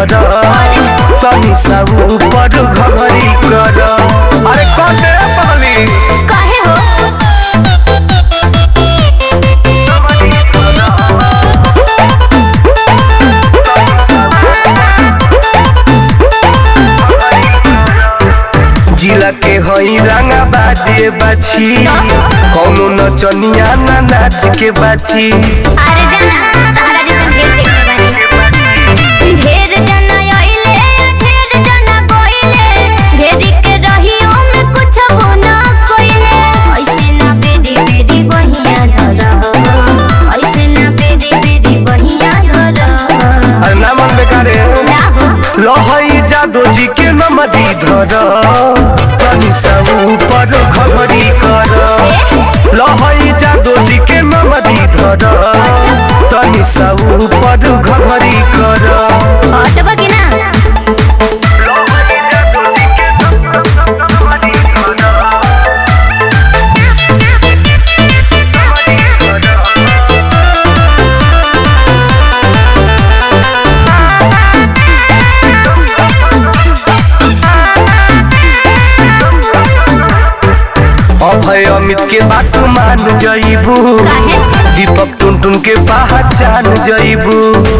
धर तनी सा ऊपर घघरी कर। अरे कौन दे पगली काहे हो जिला के हई रंगा बाजे बाछी कौनो नचनिया ना नाच के बाछी। अरे जाना तारा जैसन ढेर देख ले बानी ढेर जना आइले ढेर जना कोइले घेरी के रहियो में कुछ ना कोइले ऐसे ना बेरी बेरी बहिया धर ऐसे ना बेरी बेरी बहिया धर। अरे ना मन बेकारे लहई जादो जी के नमदी धर तनी सा ऊपर घघरी कर। लहई जादो जी के नमदी धर तनी सा ऊपर घघरी कर। हटबा कि ना अभय अमित के बात मान जइबू दीपक टुनटुन के पहचान जइबू।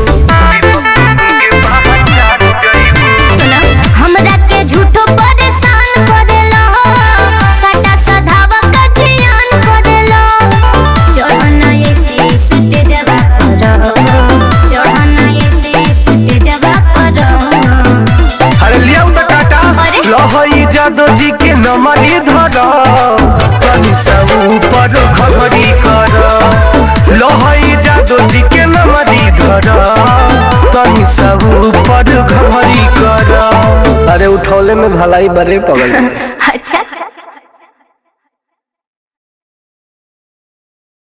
हमरा के झूठो परेशान करेला सटा सधावा का जियान करेला चढ़ना ऐसे सटे जवा पर चढ़ना ऐसे सटे जवा पर। अरे लिया त काटा लहई जादो जी के नमरी धर तनी सा ऊपर घघरी कर। लहई जादो जी के नमरी धर तनी सा ऊपर घघरी कर। अरे उठौले में भलाई बड़े पगल अच्छा।